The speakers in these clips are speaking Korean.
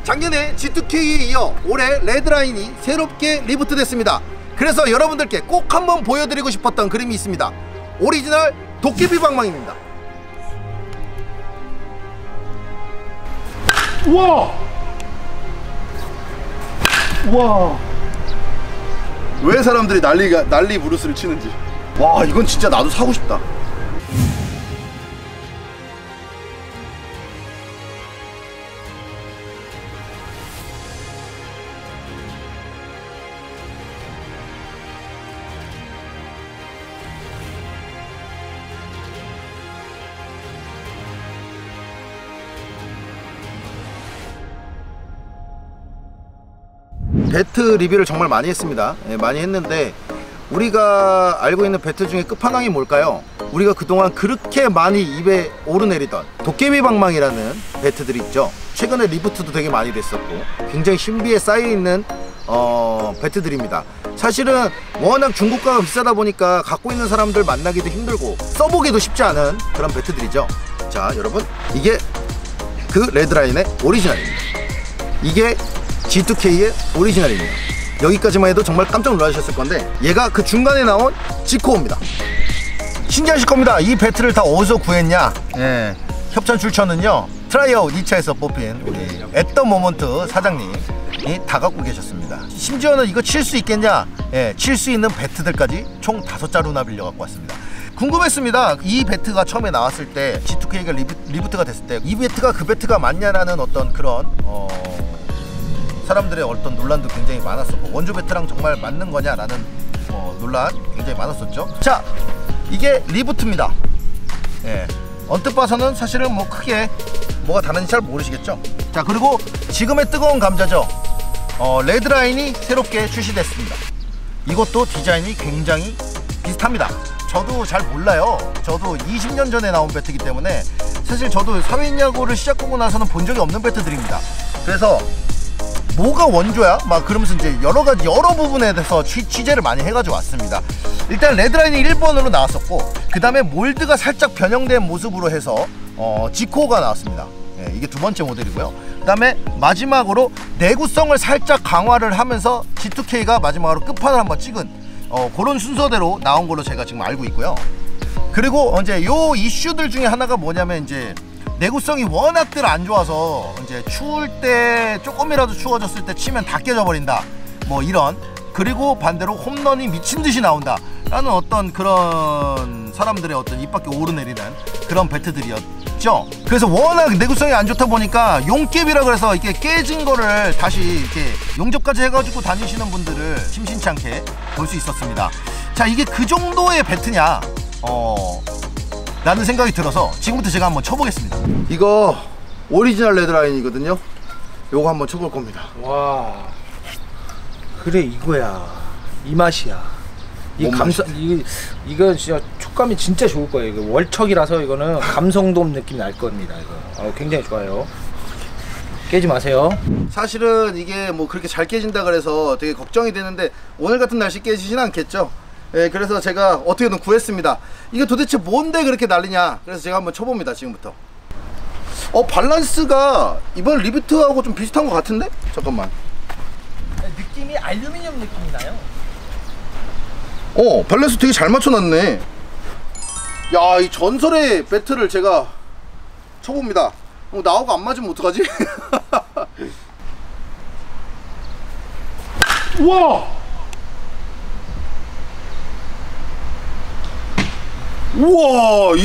작년에 G2K에 이어 올해 레드라인이 새롭게 리부트 됐습니다. 그래서 여러분들께 꼭 한번 보여드리고 싶었던 그림이 있습니다. 오리지널 도깨비 방망이입니다. 우와! 우와! 왜 사람들이 난리 부르스를 치는지. 와, 이건 진짜 나도 사고 싶다. 배트 리뷰를 정말 많이 했습니다. 많이 했는데 우리가 알고 있는 배트 중에 끝판왕이 뭘까요? 우리가 그동안 그렇게 많이 입에 오르내리던 도깨비 방망이라는 배트들이 있죠. 최근에 리부트도 되게 많이 됐었고 굉장히 신비에 쌓여있는 배트들입니다. 사실은 워낙 중고가가 비싸다 보니까 갖고 있는 사람들 만나기도 힘들고 써보기도 쉽지 않은 그런 배트들이죠. 자, 여러분, 이게 그 레드라인의 오리지널입니다. 이게 G2K의 오리지널입니다. 여기까지만 해도 정말 깜짝 놀라셨을 건데 얘가 그 중간에 나온 지코어입니다. 신기하실 겁니다. 이 배트를 다 어디서 구했냐? 예, 협찬 출처는요, 트라이아웃 2차에서 뽑힌 우리 앳더 모먼트 사장님이 다 갖고 계셨습니다. 심지어는 이거 칠 수 있겠냐? 예, 칠 수 있는 배트들까지 총 5자루나 빌려 갖고 왔습니다. 궁금했습니다. 이 배트가 처음에 나왔을 때 G2K가 리부트가 됐을 때 이 배트가 그 배트가 맞냐라는 어떤 그런 사람들의 어떤 논란도 굉장히 많았었고 원조 배트랑 정말 맞는 거냐라는 논란 굉장히 많았었죠. 자, 이게 리부트입니다. 예, 언뜻 봐서는 사실은 뭐 크게 뭐가 다른지 잘 모르시겠죠. 자, 그리고 지금의 뜨거운 감자죠. 레드라인이 새롭게 출시됐습니다. 이것도 디자인이 굉장히 비슷합니다. 저도 잘 몰라요. 저도 20년 전에 나온 배트이기 때문에 사실 저도 사회인야구를 시작하고 나서는 본 적이 없는 배트들입니다. 그래서 뭐가 원조야? 막 그러면서 이제 여러 부분에 대해서 취재를 많이 해가지고 왔습니다. 일단 레드라인이 1번으로 나왔었고 그 다음에 몰드가 살짝 변형된 모습으로 해서 지코가 나왔습니다. 예, 이게 두 번째 모델이고요. 그 다음에 마지막으로 내구성을 살짝 강화를 하면서 G2K가 마지막으로 끝판을 한번 찍은 그런 순서대로 나온 걸로 제가 지금 알고 있고요. 그리고 이제 요 이슈들 중에 하나가 뭐냐면 이제 내구성이 워낙들 안 좋아서 이제 추울 때 조금이라도 추워졌을 때 치면 다 깨져 버린다, 뭐 이런. 그리고 반대로 홈런이 미친듯이 나온다 라는 어떤 그런 사람들의 어떤 입 밖에 오르내리는 그런 배트들이었죠. 그래서 워낙 내구성이 안 좋다 보니까 용깨비라 그래서 이렇게 깨진 거를 다시 이렇게 용접까지 해가지고 다니시는 분들을 심심치 않게 볼 수 있었습니다. 자, 이게 그 정도의 배트냐 라는 생각이 들어서 지금부터 제가 한번 쳐보겠습니다. 이거 오리지널 레드라인이거든요. 요거 한번 쳐볼 겁니다. 와, 그래, 이거야. 이 맛이야. 이 감성, 이거 진짜 촉감이 진짜 좋을 거예요. 이거 월척이라서 이거는 감성돔 느낌이 날 겁니다. 이거 굉장히 좋아요. 깨지 마세요. 사실은 이게 뭐 그렇게 잘 깨진다 그래서 되게 걱정이 되는데 오늘 같은 날씨 깨지진 않겠죠. 예, 그래서 제가 어떻게든 구했습니다. 이게 도대체 뭔데 그렇게 난리냐. 그래서 제가 한번 쳐봅니다. 지금부터. 밸런스가 이번 리부트하고 좀 비슷한 것 같은데? 잠깐만. 느낌이 알루미늄 느낌이 나요. 밸런스 되게 잘 맞춰놨네. 야, 이 전설의 배트를 제가 쳐봅니다. 나하고 안 맞으면 어떡하지? 우와! 우와,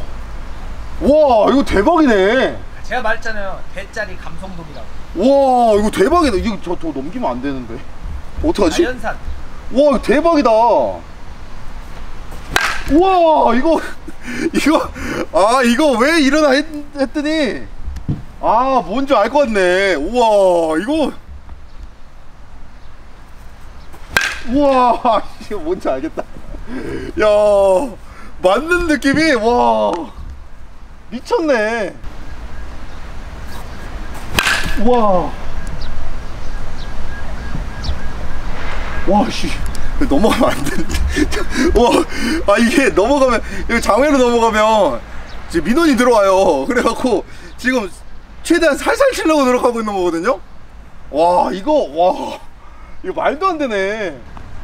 이거 대박이네. 제가 말했잖아요, 대짜리 감성돔이라고. 와, 이거 대박이다. 이거 저 넘기면 안 되는데 어떡하지? 자연산. 와, 이거 대박이다. 우와, 이거 왜 이러나 했더니 뭔지 알 것 같네. 우와, 우와, 이거 뭔지 알겠다. 야, 맞는 느낌이, 와, 미쳤네. 와, 씨, 넘어가면 안 되는데. 와, 이게 넘어가면, 이거 장외로 넘어가면 이제 민원이 들어와요. 그래갖고 지금 최대한 살살 치려고 노력하고 있는 거거든요. 와 이거 말도 안 되네.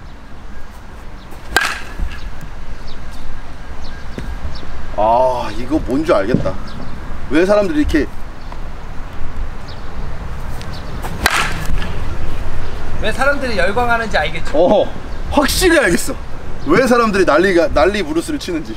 아 이거 뭔 줄 알겠다. 왜 사람들이 이렇게 왜 사람들이 열광하는지 알겠죠? 확실히 알겠어. 왜 사람들이 난리 부르스를 치는지.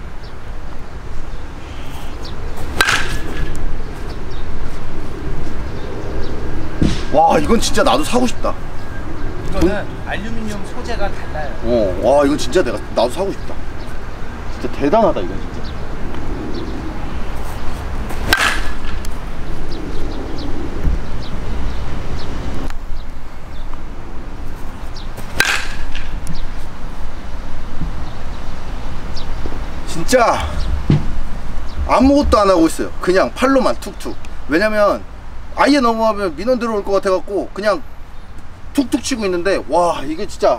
와 이건 진짜 나도 사고 싶다. 이거는 알루미늄 소재가 달라요. 와 이건 진짜 나도 사고 싶다. 진짜 대단하다 이건 진짜. 진짜 아무것도 안 하고 있어요. 그냥 팔로만 툭툭. 왜냐면 아예 넘어가면 민원 들어올 것 같아 갖고 그냥 툭툭 치고 있는데, 와 이게 진짜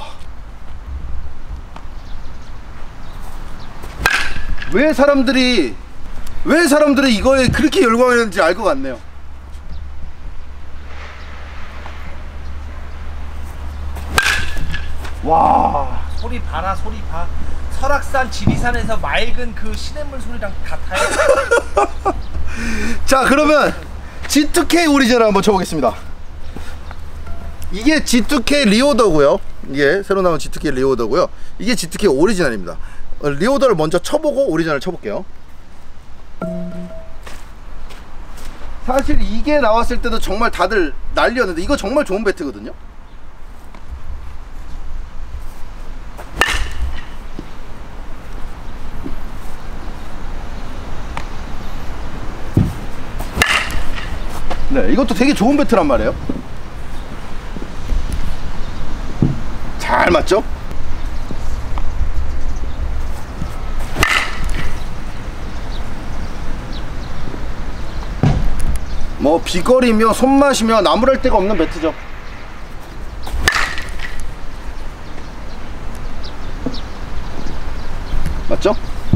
왜 사람들이 이거에 그렇게 열광하는지 알 것 같네요. 와 소리 봐라, 소리 봐. 설악산 지리산에서 맑은 그 시냇물 소리랑 같아요. 자 그러면 G2K 오리지널 한번 쳐보겠습니다. 이게 G2K 리오더고요. 이게 새로 나온 G2K 리오더고요. 이게 G2K 오리지널입니다. 리오더를 먼저 쳐보고 오리지널을 쳐볼게요. 사실 이게 나왔을 때도 정말 다들 난리였는데 이거 정말 좋은 배트거든요. 네, 이것도 되게 좋은 배트란 말이에요. 잘 맞죠? 뭐 비거리며 손맛이며 나무랄 데가 없는 배트죠. 맞죠?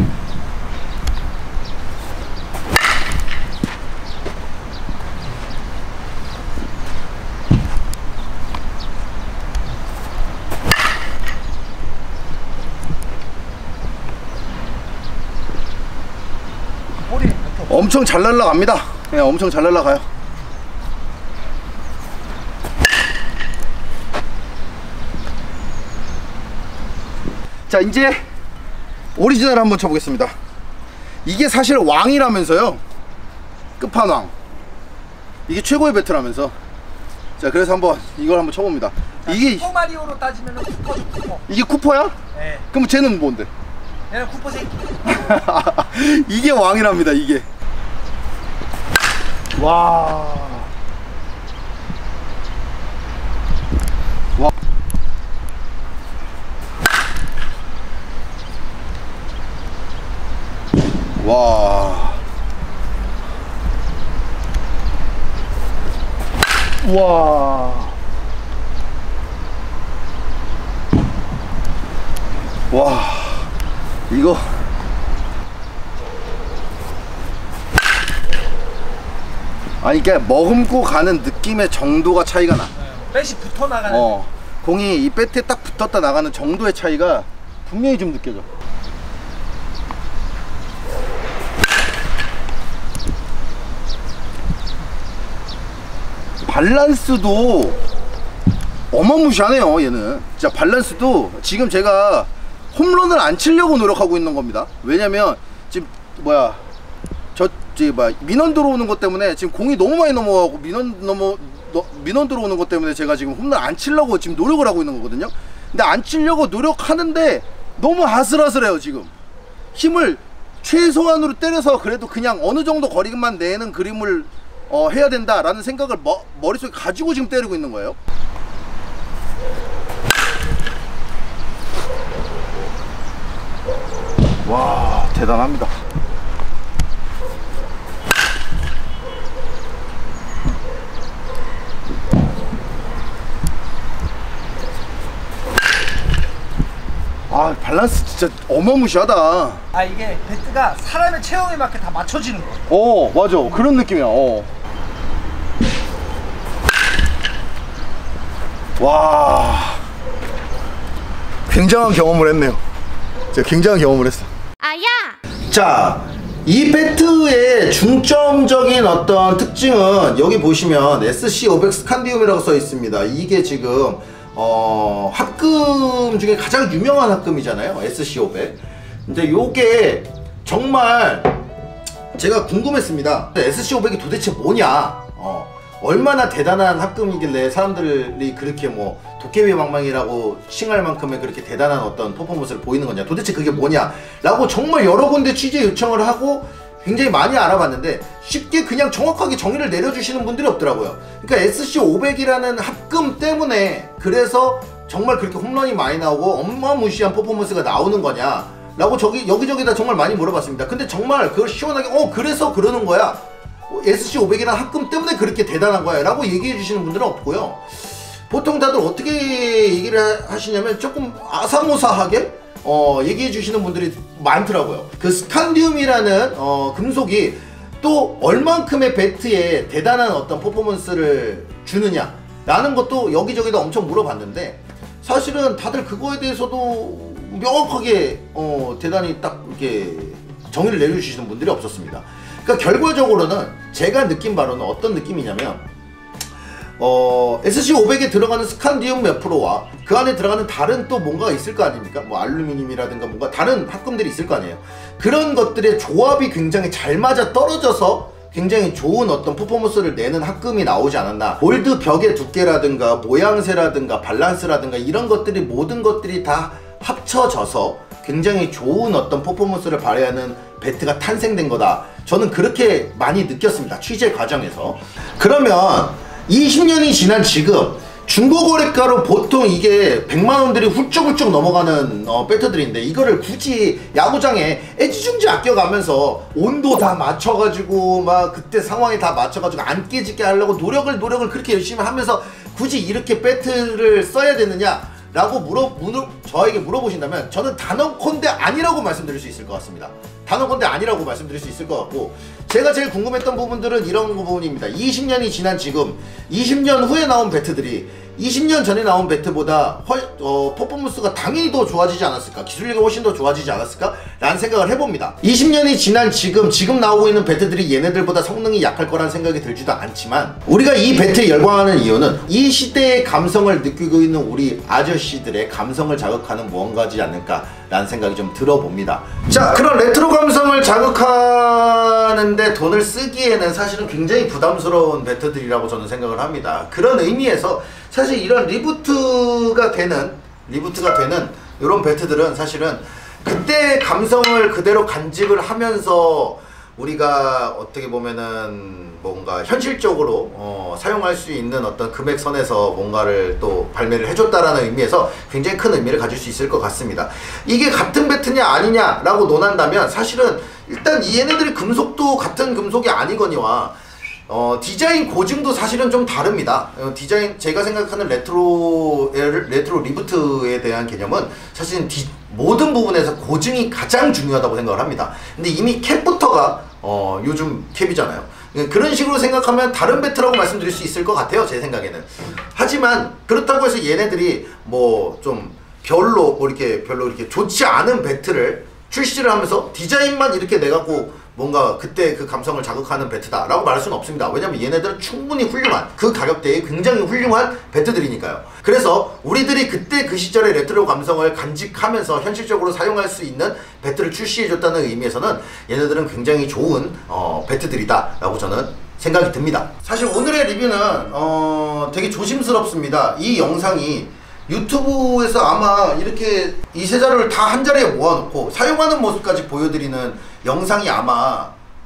엄청 잘 날라갑니다. 네, 엄청 잘 날라가요. 자 이제 오리지널 한번 쳐보겠습니다. 이게 사실 왕이라면서요. 끝판왕. 이게 최고의 배트라면서. 자 그래서 한번 이걸 한번 쳐봅니다. 이게 슈퍼마리오로 따지면 쿠퍼죠, 쿠퍼. 이게 쿠퍼야? 네. 그럼 쟤는 뭔데? 얘는 쿠퍼 새끼. 이게 왕이랍니다. 이게. 와. 와. 와. 와. 와. 이거 아니 이게 머금고 가는 느낌의 정도가 차이가 나. 배시 붙어 나가는. 공이 이 배트에 딱 붙었다 나가는 정도의 차이가 분명히 좀 느껴져. 밸런스도 어마무시하네요. 얘는 진짜 밸런스도 지금 제가 홈런을 안 치려고 노력하고 있는 겁니다. 왜냐면 지금 민원 들어오는 것 때문에 지금 공이 너무 많이 넘어가고 민원 들어오는 것 때문에 제가 지금 홈런 안 치려고 지금 노력을 하고 있는 거거든요. 근데 안 치려고 노력하는데 너무 아슬아슬해요. 지금 힘을 최소한으로 때려서 그래도 그냥 어느 정도 거리만 내는 그림을 해야 된다라는 생각을 머릿속에 가지고 지금 때리고 있는 거예요. 와 대단합니다. 아 밸런스 진짜 어마무시하다. 아 이게 배트가 사람의 체형에 맞게 다 맞춰지는 거야. 맞아 그런 느낌이야. 와 굉장한 경험을 했네요. 제가 굉장한 경험을 했어. 아야! 자, 이 배트의 중점적인 어떤 특징은 여기 보시면 SC500 스칸디움이라고 써 있습니다. 이게 지금 합금 중에 가장 유명한 합금이잖아요. SC500. 근데 요게 정말 제가 궁금했습니다. SC500이 도대체 뭐냐? 얼마나 대단한 합금이길래 사람들이 그렇게 뭐 도깨비 방망이라고 칭할 만큼의 그렇게 대단한 어떤 퍼포먼스를 보이는 거냐, 도대체 그게 뭐냐 라고 정말 여러 군데 취재 요청을 하고 굉장히 많이 알아봤는데 쉽게 그냥 정확하게 정의를 내려주시는 분들이 없더라고요. 그러니까 SC500이라는 합금 때문에 그래서 정말 그렇게 홈런이 많이 나오고 어마무시한 퍼포먼스가 나오는 거냐 라고 여기저기다 정말 많이 물어봤습니다. 근데 정말 그걸 시원하게 그래서 그러는 거야, SC500이라는 합금 때문에 그렇게 대단한 거야 라고 얘기해 주시는 분들은 없고요. 보통 다들 어떻게 얘기를 하시냐면 조금 아사모사하게 얘기해 주시는 분들이 많더라고요. 그 스칸디움이라는 금속이 또 얼만큼의 배트에 대단한 어떤 퍼포먼스를 주느냐 라는 것도 여기저기다 엄청 물어봤는데 사실은 다들 그거에 대해서도 명확하게 대단히 딱 이렇게 정의를 내려주시는 분들이 없었습니다. 그러니까 결과적으로는 제가 느낀 바로는 어떤 느낌이냐면 SC500에 들어가는 스칸디움 몇 프로와 그 안에 들어가는 다른 또 뭔가가 있을 거 아닙니까? 뭐 알루미늄이라든가 뭔가 다른 합금들이 있을 거 아니에요. 그런 것들의 조합이 굉장히 잘 맞아 떨어져서 굉장히 좋은 어떤 퍼포먼스를 내는 합금이 나오지 않았나. 몰드 벽의 두께라든가 모양새라든가 밸런스라든가 이런 것들이 모든 것들이 다 합쳐져서 굉장히 좋은 어떤 퍼포먼스를 발휘하는 배트가 탄생된 거다. 저는 그렇게 많이 느꼈습니다. 취재 과정에서. 그러면 20년이 지난 지금 중고거래가로 보통 이게 100만원들이 훌쩍훌쩍 넘어가는 배트들인데 이거를 굳이 야구장에 애지중지 아껴가면서 온도 다 맞춰가지고 막 그때 상황에 다 맞춰가지고 안 깨지게 하려고 노력을 그렇게 열심히 하면서 굳이 이렇게 배트를 써야 되느냐 라고 저에게 물어보신다면 저는 단언컨대 아니라고 말씀드릴 수 있을 것 같습니다. 단언컨대 아니라고 말씀드릴 수 있을 것 같고, 제가 제일 궁금했던 부분들은 이런 부분입니다. 20년이 지난 지금 20년 후에 나온 배트들이 20년 전에 나온 배트보다 퍼포먼스가 당연히 더 좋아지지 않았을까, 기술력이 훨씬 더 좋아지지 않았을까 라는 생각을 해봅니다. 20년이 지난 지금 나오고 있는 배트들이 얘네들보다 성능이 약할 거란 생각이 들지도 않지만, 우리가 이 배트에 열광하는 이유는 이 시대의 감성을 느끼고 있는 우리 아저씨들의 감성을 자극하는 무언가지 않을까 라는 생각이 좀 들어봅니다. 자, 그런 레트로 감성을 자극하는데 돈을 쓰기에는 사실은 굉장히 부담스러운 배트들이라고 저는 생각을 합니다. 그런 의미에서 사실 이런 리부트가 되는 이런 배트들은 사실은 그때 감성을 그대로 간직을 하면서 우리가 어떻게 보면은 뭔가 현실적으로 사용할 수 있는 어떤 금액선에서 뭔가를 또 발매를 해줬다라는 의미에서 굉장히 큰 의미를 가질 수 있을 것 같습니다. 이게 같은 배트냐 아니냐 라고 논한다면 사실은 일단 얘네들의 금속도 같은 금속이 아니거니와 디자인 고증도 사실은 좀 다릅니다. 디자인, 제가 생각하는 레트로 리부트에 대한 개념은 사실은 모든 부분에서 고증이 가장 중요하다고 생각을 합니다. 근데 이미 캡부터가 요즘 캡이잖아요. 그런 식으로 생각하면 다른 배트라고 말씀드릴 수 있을 것 같아요, 제 생각에는. 하지만 그렇다고 해서 얘네들이 뭐 좀 별로 이렇게 좋지 않은 배트를 출시를 하면서 디자인만 이렇게 내갖고 뭔가 그때 그 감성을 자극하는 배트다 라고 말할 수는 없습니다. 왜냐면 얘네들은 충분히 훌륭한, 그 가격대에 굉장히 훌륭한 배트들이니까요. 그래서 우리들이 그때 그 시절의 레트로 감성을 간직하면서 현실적으로 사용할 수 있는 배트를 출시해줬다는 의미에서는 얘네들은 굉장히 좋은 배트들이다 라고 저는 생각이 듭니다. 사실 오늘의 리뷰는 되게 조심스럽습니다. 이 영상이 유튜브에서 아마 이렇게 이 세 자료를 다 한 자리에 모아놓고 사용하는 모습까지 보여드리는 영상이 아마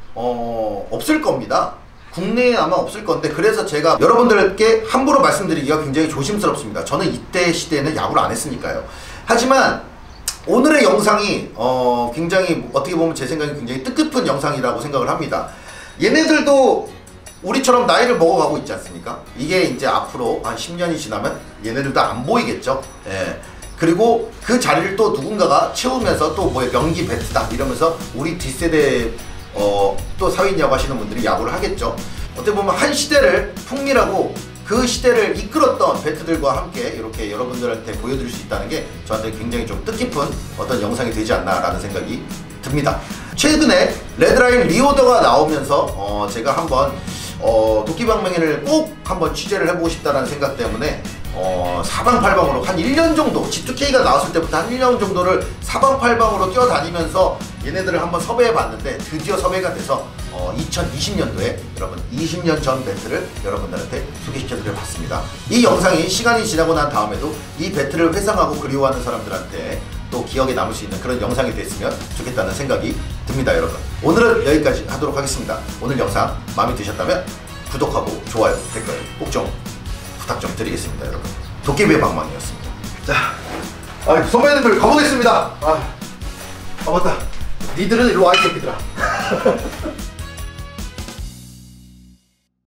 없을 겁니다. 국내에 아마 없을 건데, 그래서 제가 여러분들께 함부로 말씀드리기가 굉장히 조심스럽습니다. 저는 이때 시대에는 야구를 안 했으니까요. 하지만 오늘의 영상이 굉장히 어떻게 보면 제 생각에 굉장히 뜻깊은 영상이라고 생각을 합니다. 얘네들도 우리처럼 나이를 먹어가고 있지 않습니까? 이게 이제 앞으로 한 10년이 지나면 얘네들도 안 보이겠죠. 예. 그리고 그 자리를 또 누군가가 채우면서 또 뭐 명기 배트다 이러면서 우리 뒷세대 또 사회인 야구 하시는 분들이 야구를 하겠죠. 어떻게 보면 한 시대를 풍미라고 그 시대를 이끌었던 배트들과 함께 이렇게 여러분들한테 보여드릴 수 있다는 게 저한테 굉장히 좀 뜻깊은 어떤 영상이 되지 않나라는 생각이 듭니다. 최근에 레드라인 리오더가 나오면서 제가 한번 도끼방망이를 꼭 한번 취재를 해보고 싶다는 생각 때문에 사방팔방으로 한 1년 정도 G2K가 나왔을 때부터 한 1년 정도를 사방팔방으로 뛰어다니면서 얘네들을 한번 섭외해 봤는데 드디어 섭외가 돼서 2020년도에 여러분 20년 전 배트를 여러분들한테 소개시켜 드려 봤습니다. 이 영상이 시간이 지나고 난 다음에도 이 배트를 회상하고 그리워하는 사람들한테 또 기억에 남을 수 있는 그런 영상이 됐으면 좋겠다는 생각이 듭니다. 여러분 오늘은 여기까지 하도록 하겠습니다. 오늘 영상 마음에 드셨다면 구독하고 좋아요 댓글 꼭 좀 부탁 좀 드리겠습니다. 여러분 도깨비의 방망이였습니다. 자 선배님들 가보겠습니다. 아 맞다, 니들은 일로 와 이 새끼들아.